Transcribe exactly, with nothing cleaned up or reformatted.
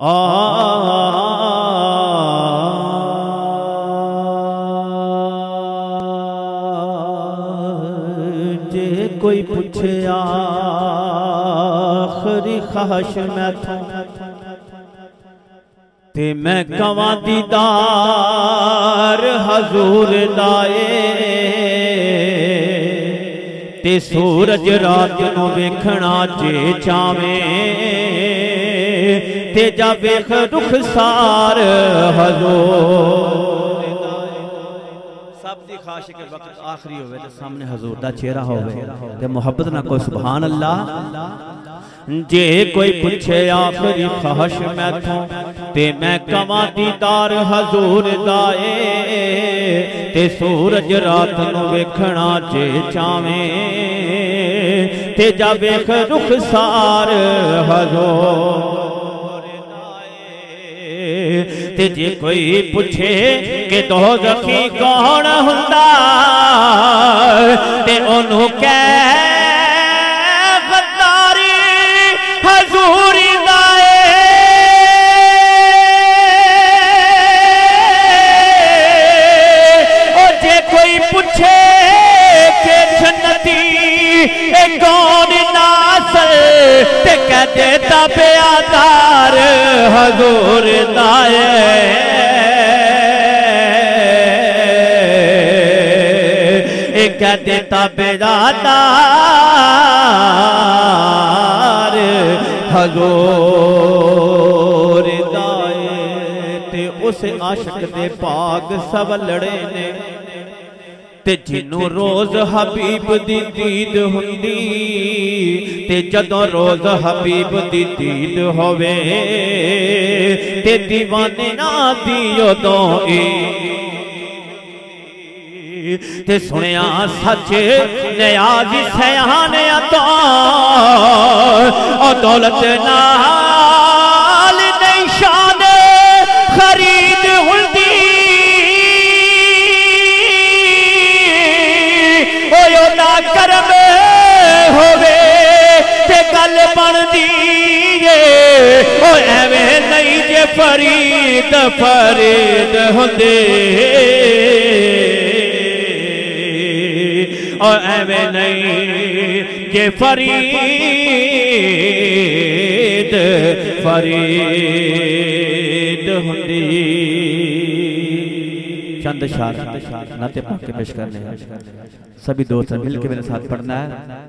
जे कोई पूछे आखिरी ख्वाहिश मैं थो ते मैं कवा दीदार हजूर दाए ते सूरज रात नू वेखना जे चावे ते जा वेख रुखसार हजूर सब दी ख्वाहिश के वक्त आखिरी होवे ते सामने हजूर दा चेहरा होवे ते मोहब्बत ना कोई सुभान अल्लाह। जे कोई पूछे आखिरी ख्वाहिश मैं थो ते मैं कवा दीदार हजूर दाए ते सूरज रात नू वेखना जे चावे ते जा वेख रुखसार हजूर ते जे कोई पूछे कि दोज़खी कौन हुंदा ते ओनू कह गद्दारी हजूर दाए ओ जे कोई पूछे कि जन्नती ए कौन नासल ते कह देता बेआदार हजूर दाए कह देता बेदादार हजूर दाए ते उस आशिक दे पाग सवलड़े ने ते जिन्नू रोज हबीब दी दीद हुंदी ते जदों रोज हबीब दी दीद होवे ते दीवाने ना दी उदों ते सुनिया सच नियाज सयाने तो दौलत नाल नहीं शान खरीद हुंदी ओदा करम होवे ते गल बनदी ओ एवें नहीं जे फरीद फरीद हुंदे और एवें नहीं के फरीद फरीद हुंदी। चंद शार नाते पाके पेश करने हैं, सभी दोस्त मिलकर मेरे साथ पढ़ना है।